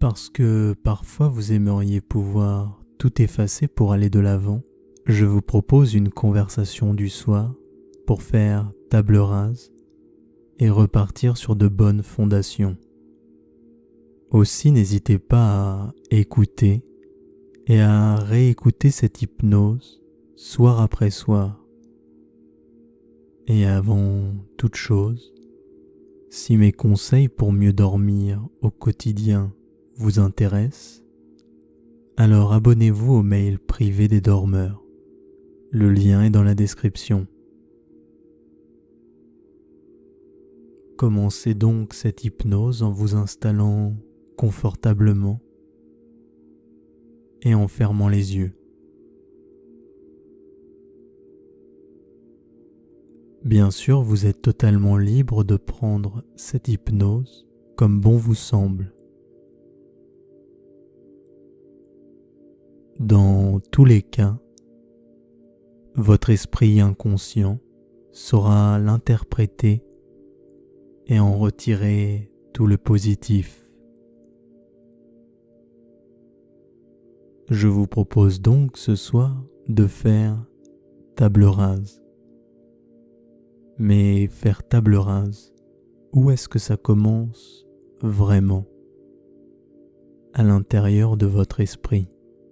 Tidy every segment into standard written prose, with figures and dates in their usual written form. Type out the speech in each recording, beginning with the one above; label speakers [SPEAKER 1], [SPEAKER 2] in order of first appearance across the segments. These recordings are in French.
[SPEAKER 1] Parce que parfois vous aimeriez pouvoir tout effacer pour aller de l'avant, je vous propose une conversation du soir pour faire table rase et repartir sur de bonnes fondations. Aussi n'hésitez pas à écouter et à réécouter cette hypnose soir après soir. Et avant toute chose, si mes conseils pour mieux dormir au quotidien vous intéressent, alors abonnez-vous au mail privé des dormeurs. Le lien est dans la description. Commencez donc cette hypnose en vous installant confortablement et en fermant les yeux. Bien sûr, vous êtes totalement libre de prendre cette hypnose comme bon vous semble. Dans tous les cas, votre esprit inconscient saura l'interpréter et en retirer tout le positif. Je vous propose donc ce soir de faire table rase. Mais faire table rase, où est-ce que ça commence vraiment? À l'intérieur de votre esprit.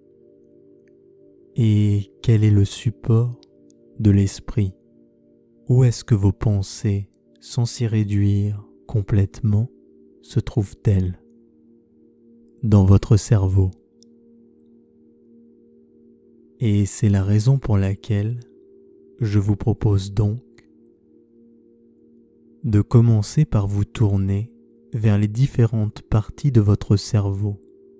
[SPEAKER 1] Et quel est le support de l'esprit? Où est-ce que vos pensées, sans s'y réduire complètement, se trouvent-elles? Dans votre cerveau. Et c'est la raison pour laquelle je vous propose donc de commencer par vous tourner vers les différentes parties de votre cerveau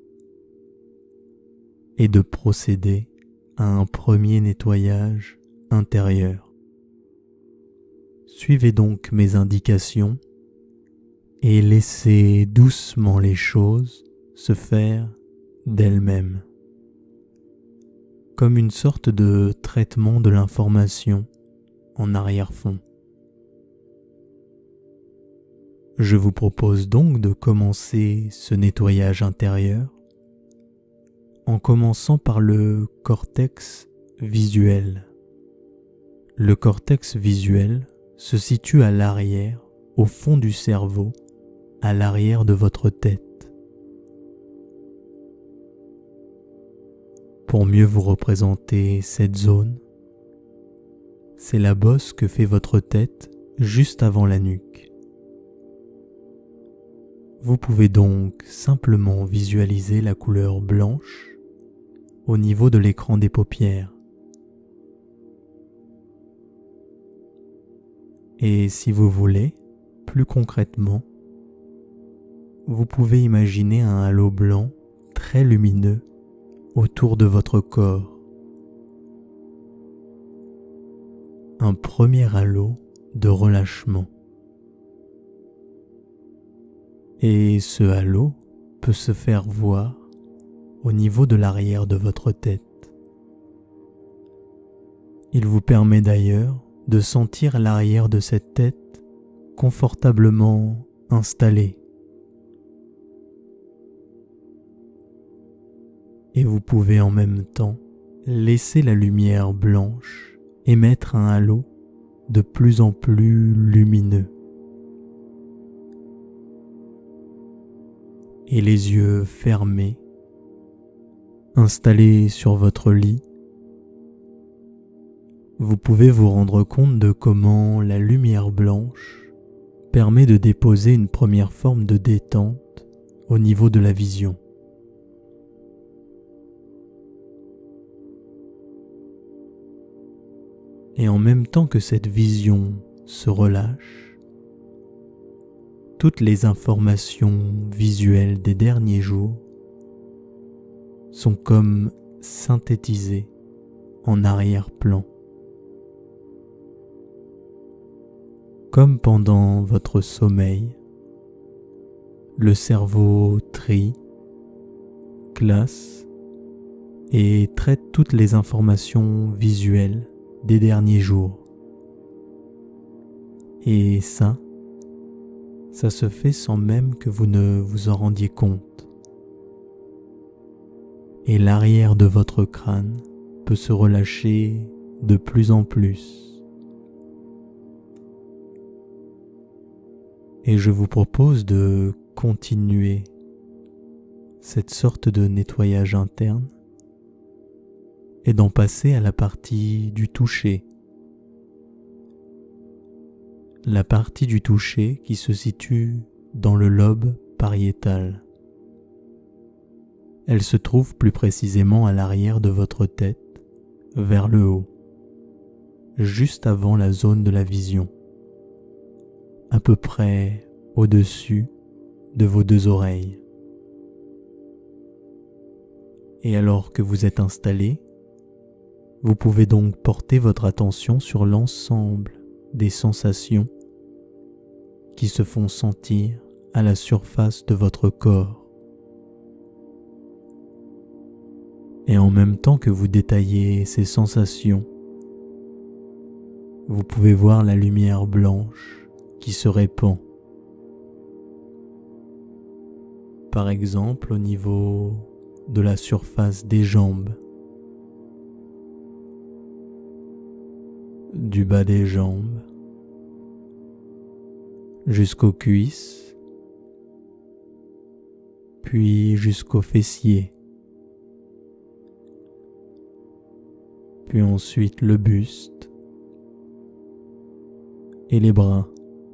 [SPEAKER 1] et de procéder à un premier nettoyage intérieur. Suivez donc mes indications et laissez doucement les choses se faire d'elles-mêmes, comme une sorte de traitement de l'information en arrière-fond. Je vous propose donc de commencer ce nettoyage intérieur en commençant par le cortex visuel. Le cortex visuel se situe à l'arrière, au fond du cerveau, à l'arrière de votre tête. Pour mieux vous représenter cette zone, c'est la bosse que fait votre tête juste avant la nuque. Vous pouvez donc simplement visualiser la couleur blanche au niveau de l'écran des paupières. Et si vous voulez, plus concrètement, vous pouvez imaginer un halo blanc très lumineux autour de votre corps. Un premier halo de relâchement. Et ce halo peut se faire voir au niveau de l'arrière de votre tête. Il vous permet d'ailleurs de sentir l'arrière de cette tête confortablement installée. Et vous pouvez en même temps laisser la lumière blanche émettre un halo de plus en plus lumineux. Et les yeux fermés, installés sur votre lit, vous pouvez vous rendre compte de comment la lumière blanche permet de déposer une première forme de détente au niveau de la vision. Et en même temps que cette vision se relâche, toutes les informations visuelles des derniers jours sont comme synthétisées en arrière-plan. Comme pendant votre sommeil, le cerveau trie, classe et traite toutes les informations visuelles des derniers jours. Et ça se fait sans même que vous ne vous en rendiez compte. et l'arrière de votre crâne peut se relâcher de plus en plus. Et je vous propose de continuer cette sorte de nettoyage interne et d'en passer à la partie du toucher. La partie du toucher qui se situe dans le lobe pariétal. Elle se trouve plus précisément à l'arrière de votre tête, vers le haut, juste avant la zone de la vision, à peu près au-dessus de vos deux oreilles. Et alors que vous êtes installé, vous pouvez donc porter votre attention sur l'ensemble des sensations qui se font sentir à la surface de votre corps. Et en même temps que vous détaillez ces sensations, vous pouvez voir la lumière blanche qui se répand. Par exemple, au niveau de la surface des jambes, du bas des jambes, jusqu'aux cuisses, puis jusqu'aux fessiers, puis ensuite le buste et les bras.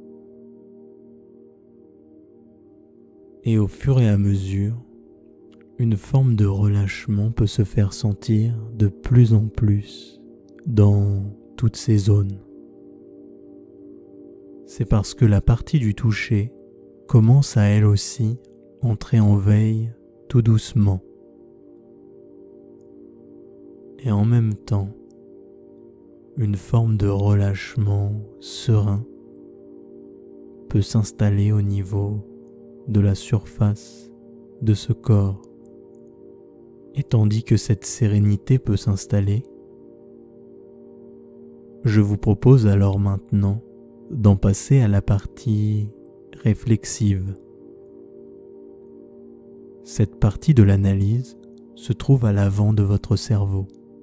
[SPEAKER 1] Et au fur et à mesure, une forme de relâchement peut se faire sentir de plus en plus dans toutes ces zones. C'est parce que la partie du toucher commence à elle aussi entrer en veille tout doucement. Et en même temps, une forme de relâchement serein peut s'installer au niveau de la surface de ce corps. Et tandis que cette sérénité peut s'installer, je vous propose alors maintenant d'en passer à la partie réflexive. Cette partie de l'analyse se trouve à l'avant de votre cerveau.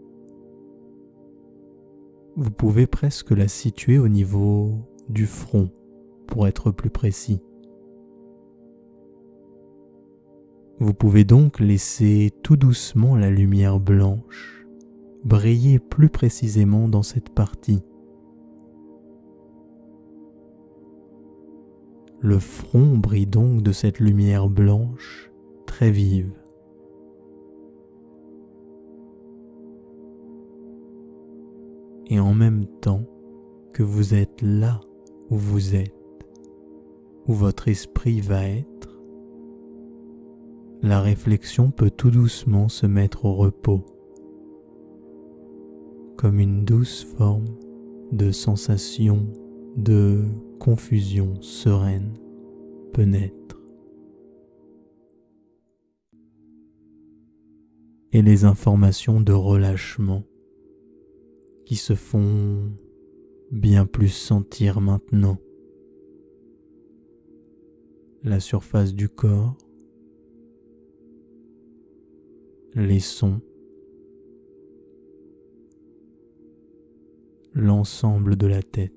[SPEAKER 1] Vous pouvez presque la situer au niveau du front, pour être plus précis. Vous pouvez donc laisser tout doucement la lumière blanche briller plus précisément dans cette partie. Le front brille donc de cette lumière blanche très vive. Et en même temps que vous êtes là où vous êtes, où votre esprit va être, la réflexion peut tout doucement se mettre au repos, comme une douce forme de sensation de confusion sereine peut naître. Et les informations de relâchement qui se font bien plus sentir maintenant. La surface du corps, les sons, l'ensemble de la tête.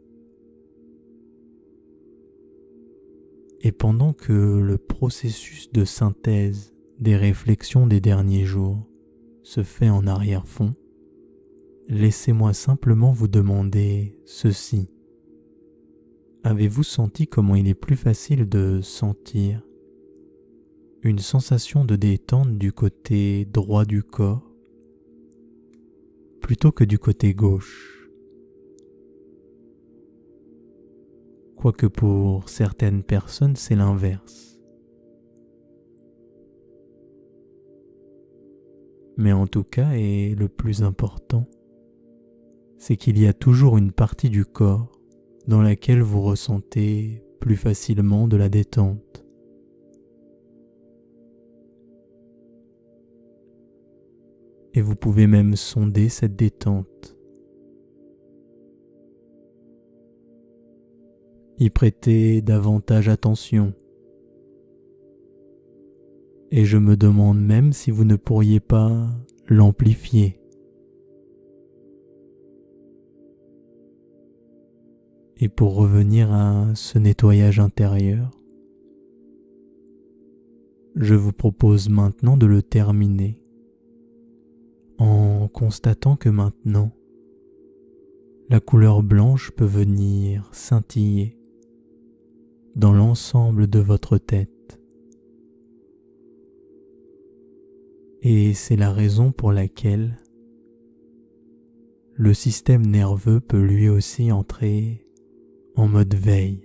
[SPEAKER 1] Et pendant que le processus de synthèse des réflexions des derniers jours se fait en arrière-fond, laissez-moi simplement vous demander ceci. Avez-vous senti comment il est plus facile de sentir une sensation de détente du côté droit du corps plutôt que du côté gauche? Quoique pour certaines personnes, c'est l'inverse. Mais en tout cas, et le plus important, c'est qu'il y a toujours une partie du corps dans laquelle vous ressentez plus facilement de la détente. Et vous pouvez même sonder cette détente, y prêter davantage attention Et je me demande même si vous ne pourriez pas l'amplifier. Et pour revenir à ce nettoyage intérieur, je vous propose maintenant de le terminer en constatant que maintenant, la couleur blanche peut venir scintiller dans l'ensemble de votre tête. Et c'est la raison pour laquelle le système nerveux peut lui aussi entrer en mode veille.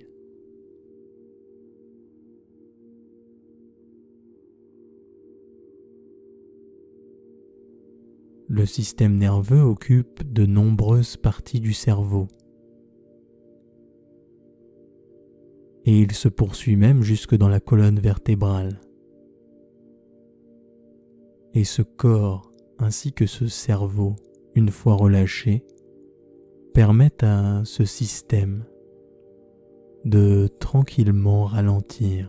[SPEAKER 1] Le système nerveux occupe de nombreuses parties du cerveau et il se poursuit même jusque dans la colonne vertébrale. Et ce corps ainsi que ce cerveau, une fois relâchés, permettent à ce système de tranquillement ralentir.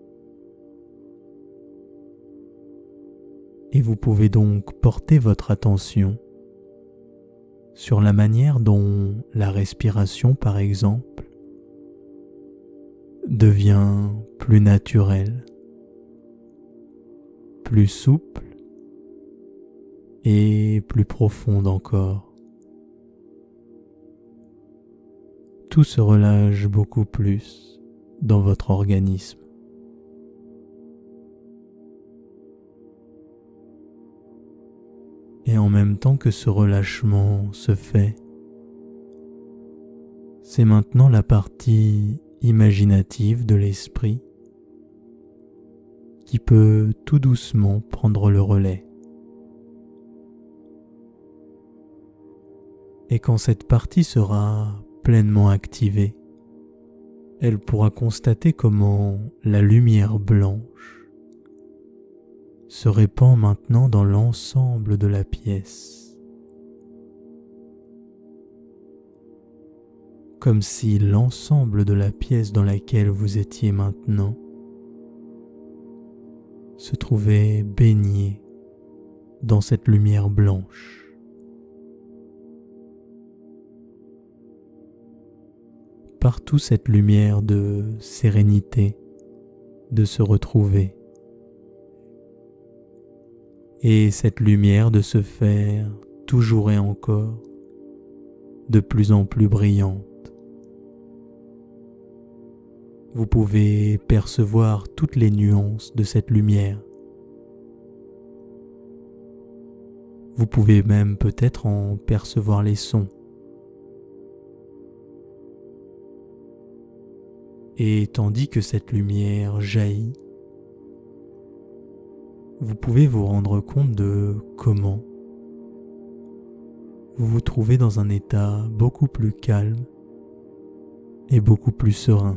[SPEAKER 1] Et vous pouvez donc porter votre attention sur la manière dont la respiration, par exemple, devient plus naturelle, plus souple et plus profonde encore. Tout se relâche beaucoup plus dans votre organisme. Et en même temps que ce relâchement se fait, c'est maintenant la partie imaginative de l'esprit qui peut tout doucement prendre le relais. Et quand cette partie sera pleinement activée, elle pourra constater comment la lumière blanche se répand maintenant dans l'ensemble de la pièce, comme si l'ensemble de la pièce dans laquelle vous étiez maintenant se trouvait baigné dans cette lumière blanche. Partout cette lumière de sérénité, de se retrouver. Et cette lumière de se faire toujours et encore de plus en plus brillante. Vous pouvez percevoir toutes les nuances de cette lumière. Vous pouvez même peut-être en percevoir les sons. Et tandis que cette lumière jaillit, vous pouvez vous rendre compte de comment vous vous trouvez dans un état beaucoup plus calme et beaucoup plus serein.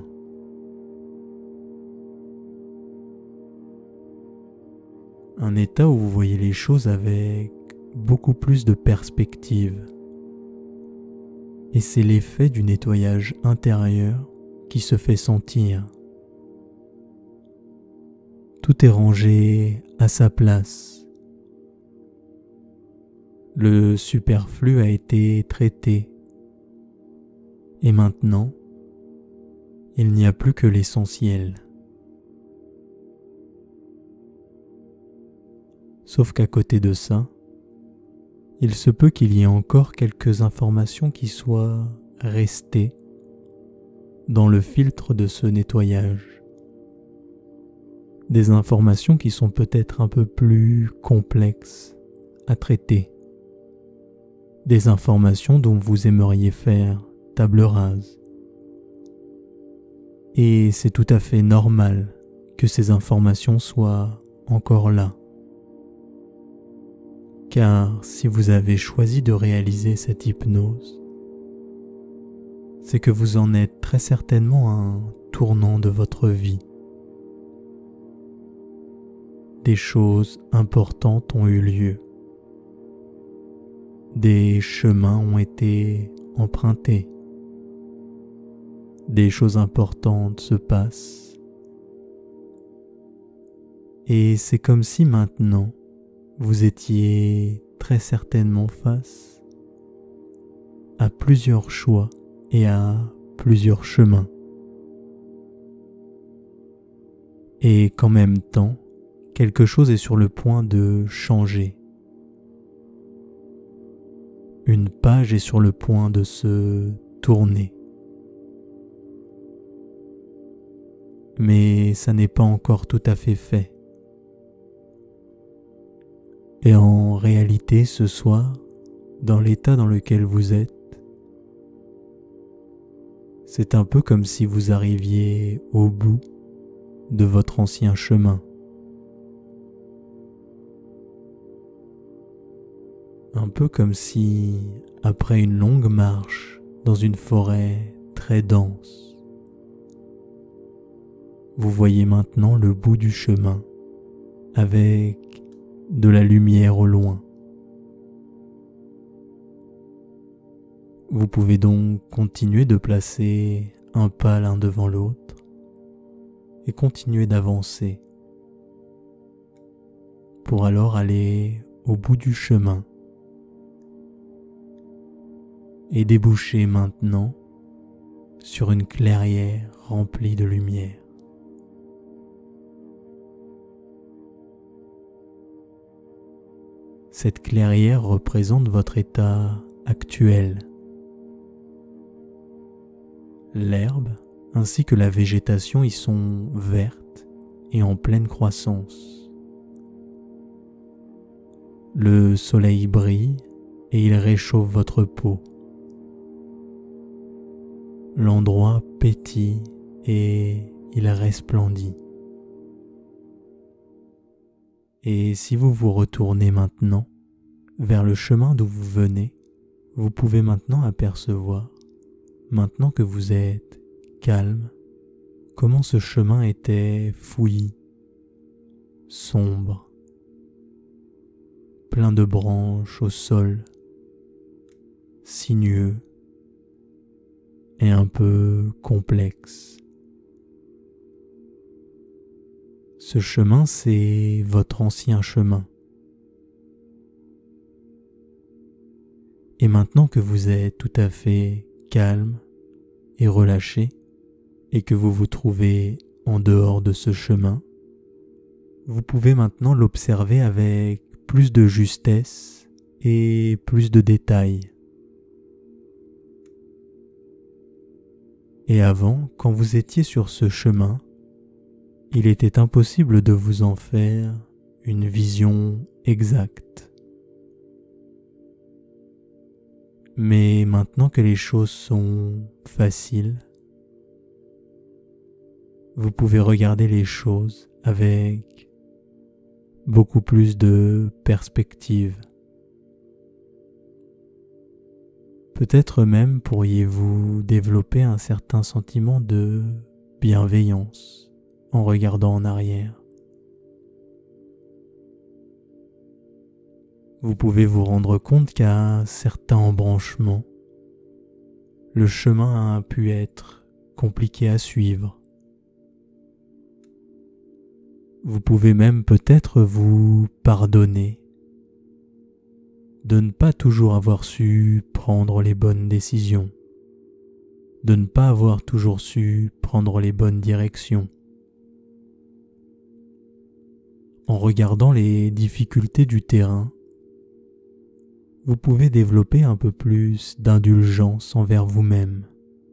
[SPEAKER 1] Un état où vous voyez les choses avec beaucoup plus de perspective. Et c'est l'effet du nettoyage intérieur qui se fait sentir. Tout est rangé à sa place. Le superflu a été traité. Et maintenant, il n'y a plus que l'essentiel. Sauf qu'à côté de ça, il se peut qu'il y ait encore quelques informations qui soient restées dans le filtre de ce nettoyage. Des informations qui sont peut-être un peu plus complexes à traiter. Des informations dont vous aimeriez faire table rase. Et c'est tout à fait normal que ces informations soient encore là. Car si vous avez choisi de réaliser cette hypnose, c'est que vous en êtes très certainement à un tournant de votre vie. Des choses importantes ont eu lieu. Des chemins ont été empruntés. Des choses importantes se passent. Et c'est comme si maintenant, vous étiez très certainement face à plusieurs choix et à plusieurs chemins. Et qu'en même temps, quelque chose est sur le point de changer. Une page est sur le point de se tourner. Mais ça n'est pas encore tout à fait fait. Et en réalité, ce soir, dans l'état dans lequel vous êtes, c'est un peu comme si vous arriviez au bout de votre ancien chemin. Un peu comme si, après une longue marche dans une forêt très dense, vous voyez maintenant le bout du chemin avec de la lumière au loin. Vous pouvez donc continuer de placer un pas l'un devant l'autre et continuer d'avancer pour alors aller au bout du chemin et déboucher maintenant sur une clairière remplie de lumière. Cette clairière représente votre état actuel. L'herbe ainsi que la végétation y sont vertes et en pleine croissance. Le soleil brille et il réchauffe votre peau. L'endroit pétille et il resplendit. Et si vous vous retournez maintenant vers le chemin d'où vous venez, vous pouvez maintenant apercevoir, maintenant que vous êtes calme, comment ce chemin était fouillis, sombre, plein de branches au sol, sinueux et un peu complexe. Ce chemin, c'est votre ancien chemin. Et maintenant que vous êtes tout à fait calme et relâché, et que vous vous trouvez en dehors de ce chemin, vous pouvez maintenant l'observer avec plus de justesse et plus de détails. Et avant, quand vous étiez sur ce chemin, il était impossible de vous en faire une vision exacte. Mais maintenant que les choses sont faciles, vous pouvez regarder les choses avec beaucoup plus de perspective. Peut-être même pourriez-vous développer un certain sentiment de bienveillance en regardant en arrière. Vous pouvez vous rendre compte qu'à certains embranchements, le chemin a pu être compliqué à suivre. Vous pouvez même peut-être vous pardonner de ne pas toujours avoir su prendre les bonnes décisions, de ne pas avoir toujours su prendre les bonnes directions. En regardant les difficultés du terrain, vous pouvez développer un peu plus d'indulgence envers vous-même.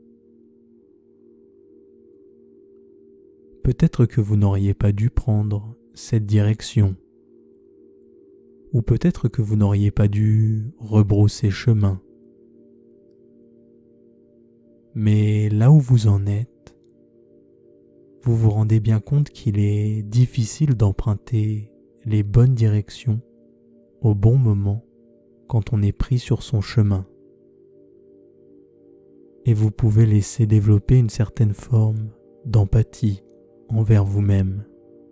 [SPEAKER 1] Peut-être que vous n'auriez pas dû prendre cette direction, ou peut-être que vous n'auriez pas dû rebrousser chemin. Mais là où vous en êtes, vous vous rendez bien compte qu'il est difficile d'emprunter les bonnes directions au bon moment quand on est pris sur son chemin. Et vous pouvez laisser développer une certaine forme d'empathie envers vous-même.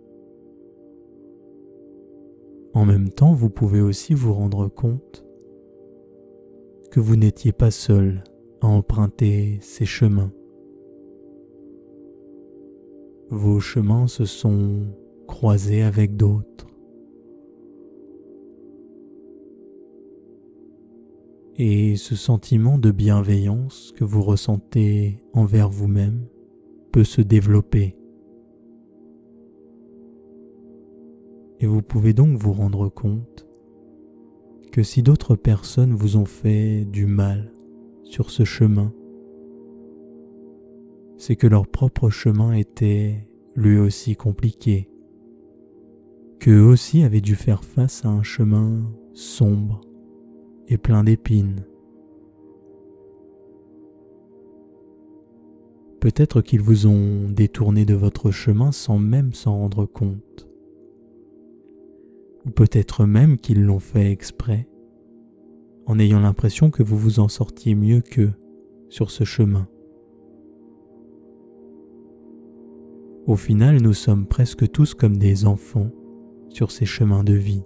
[SPEAKER 1] En même temps, vous pouvez aussi vous rendre compte que vous n'étiez pas seul à emprunter ces chemins. Vos chemins se sont croiser avec d'autres. Et ce sentiment de bienveillance que vous ressentez envers vous-même peut se développer. Et vous pouvez donc vous rendre compte que si d'autres personnes vous ont fait du mal sur ce chemin, c'est que leur propre chemin était lui aussi compliqué, qu'eux aussi avaient dû faire face à un chemin sombre et plein d'épines. Peut-être qu'ils vous ont détourné de votre chemin sans même s'en rendre compte. Ou peut-être même qu'ils l'ont fait exprès, en ayant l'impression que vous vous en sortiez mieux qu'eux sur ce chemin. Au final, nous sommes presque tous comme des enfants sur ces chemins de vie.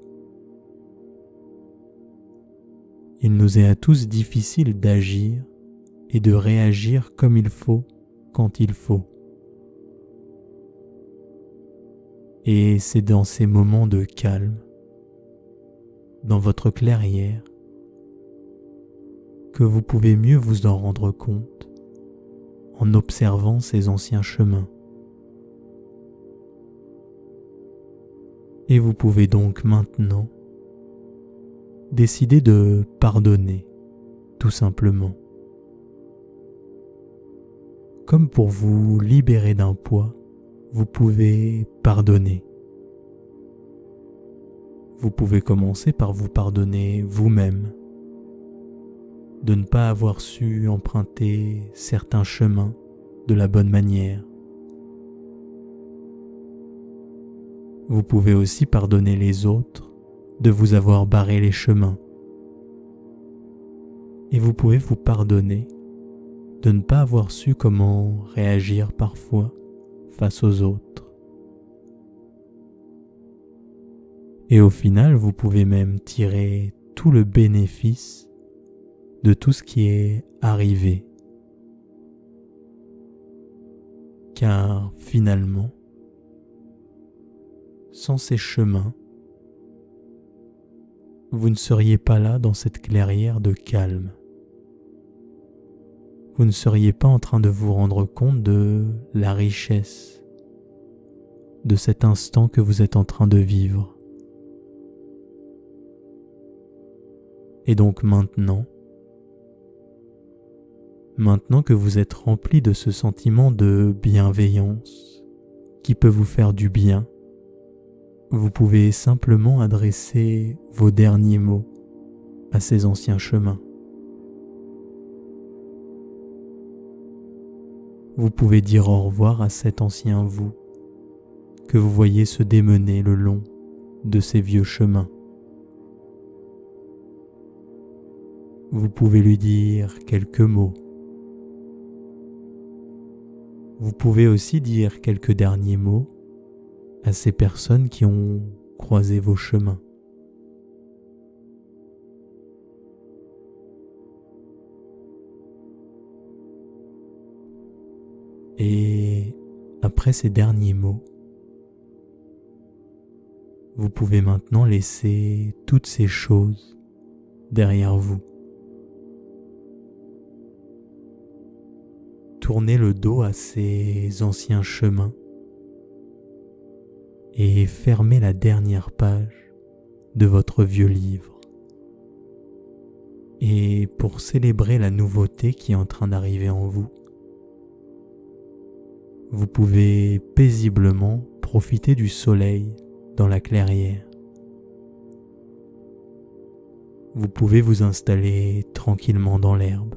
[SPEAKER 1] Il nous est à tous difficile d'agir et de réagir comme il faut quand il faut. Et c'est dans ces moments de calme, dans votre clairière, que vous pouvez mieux vous en rendre compte en observant ces anciens chemins. Et vous pouvez donc maintenant décider de pardonner, tout simplement. Comme pour vous libérer d'un poids, vous pouvez pardonner. Vous pouvez commencer par vous pardonner vous-même, de ne pas avoir su emprunter certains chemins de la bonne manière. Vous pouvez aussi pardonner les autres de vous avoir barré les chemins. Et vous pouvez vous pardonner de ne pas avoir su comment réagir parfois face aux autres. Et au final, vous pouvez même tirer tout le bénéfice de tout ce qui est arrivé. Car finalement, sans ces chemins, vous ne seriez pas là dans cette clairière de calme. Vous ne seriez pas en train de vous rendre compte de la richesse de cet instant que vous êtes en train de vivre. Et donc maintenant que vous êtes rempli de ce sentiment de bienveillance qui peut vous faire du bien, vous pouvez simplement adresser vos derniers mots à ces anciens chemins. Vous pouvez dire au revoir à cet ancien vous que vous voyez se démener le long de ces vieux chemins. Vous pouvez lui dire quelques mots. Vous pouvez aussi dire quelques derniers mots à ces personnes qui ont croisé vos chemins. Et après ces derniers mots, vous pouvez maintenant laisser toutes ces choses derrière vous. Tournez le dos à ces anciens chemins et fermez la dernière page de votre vieux livre. Et pour célébrer la nouveauté qui est en train d'arriver en vous, vous pouvez paisiblement profiter du soleil dans la clairière. Vous pouvez vous installer tranquillement dans l'herbe.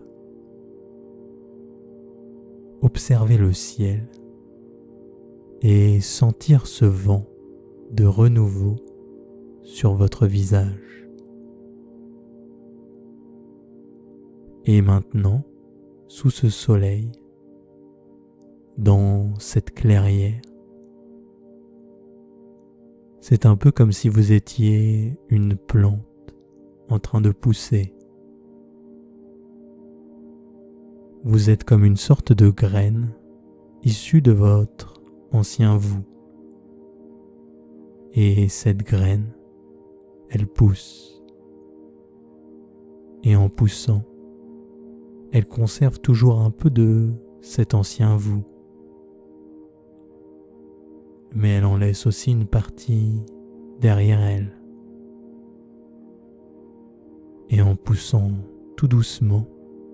[SPEAKER 1] Observez le ciel et sentir ce vent de renouveau sur votre visage. Et maintenant, sous ce soleil, dans cette clairière, c'est un peu comme si vous étiez une plante en train de pousser. Vous êtes comme une sorte de graine issue de votre ancien vous. Et cette graine, elle pousse. Et en poussant, elle conserve toujours un peu de cet ancien vous. Mais elle en laisse aussi une partie derrière elle. Et en poussant tout doucement,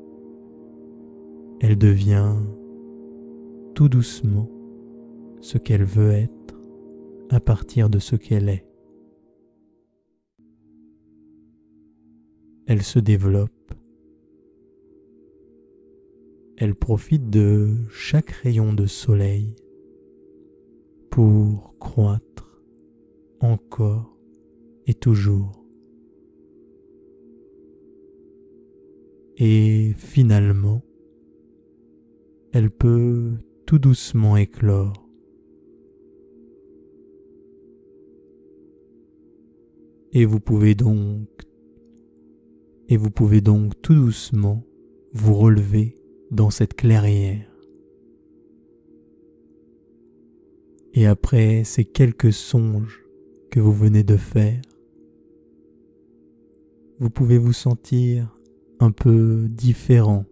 [SPEAKER 1] elle devient tout doucement ce qu'elle veut être à partir de ce qu'elle est. Elle se développe. Elle profite de chaque rayon de soleil pour croître encore et toujours. Et finalement, elle peut tout doucement éclore. Et vous pouvez donc tout doucement vous relever dans cette clairière. Et après ces quelques songes que vous venez de faire, vous pouvez vous sentir un peu différent.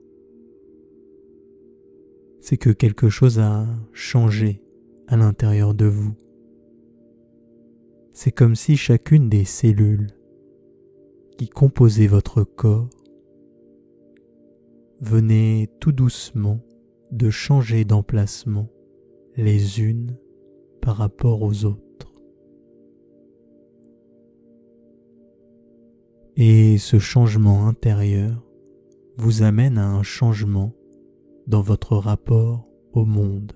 [SPEAKER 1] C'est que quelque chose a changé à l'intérieur de vous. C'est comme si chacune des cellules qui composaient votre corps venait tout doucement de changer d'emplacement les unes par rapport aux autres. Et ce changement intérieur vous amène à un changement dans votre rapport au monde.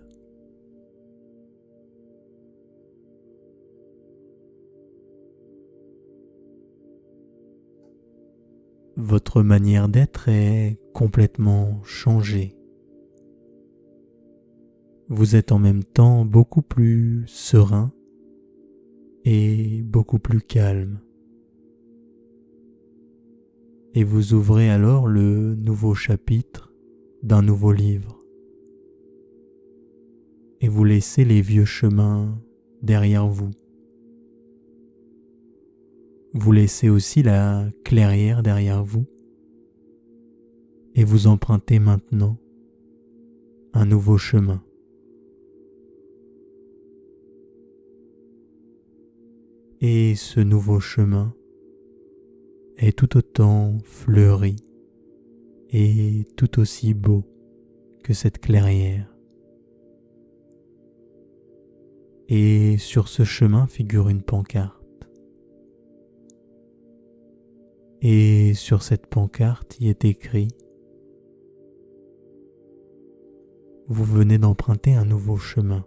[SPEAKER 1] Votre manière d'être est complètement changée. Vous êtes en même temps beaucoup plus serein et beaucoup plus calme. Et vous ouvrez alors le nouveau chapitre d'un nouveau livre. Et vous laissez les vieux chemins derrière vous. Vous laissez aussi la clairière derrière vous. Et vous empruntez maintenant un nouveau chemin. Et ce nouveau chemin est tout autant fleuri et tout aussi beau que cette clairière. Et sur ce chemin figure une pancarte. Et sur cette pancarte, il est écrit: vous venez d'emprunter un nouveau chemin.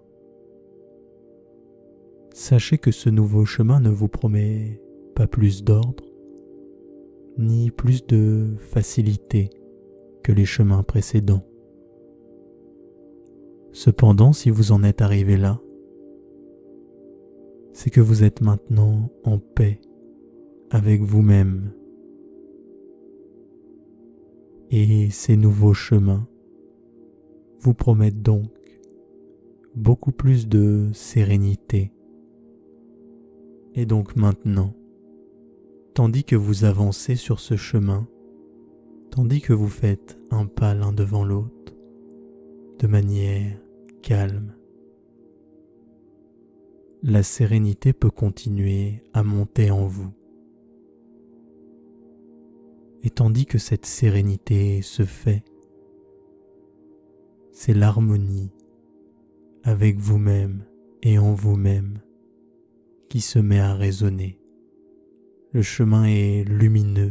[SPEAKER 1] Sachez que ce nouveau chemin ne vous promet pas plus d'ordre, ni plus de facilité que les chemins précédents. Cependant, si vous en êtes arrivé là, c'est que vous êtes maintenant en paix avec vous-même. Et ces nouveaux chemins vous promettent donc beaucoup plus de sérénité. Et donc maintenant, tandis que vous avancez sur ce chemin, tandis que vous faites un pas l'un devant l'autre, de manière calme, la sérénité peut continuer à monter en vous. Et tandis que cette sérénité se fait, c'est l'harmonie avec vous-même et en vous-même qui se met à résonner. Le chemin est lumineux.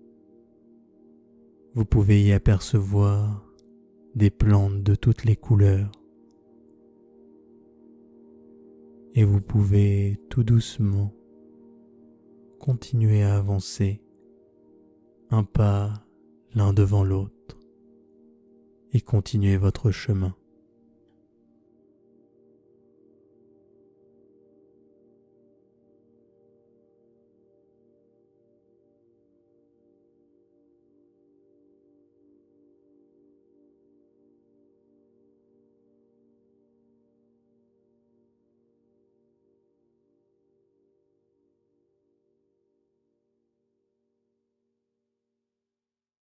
[SPEAKER 1] Vous pouvez y apercevoir des plantes de toutes les couleurs. Et vous pouvez tout doucement continuer à avancer un pas l'un devant l'autre et continuer votre chemin.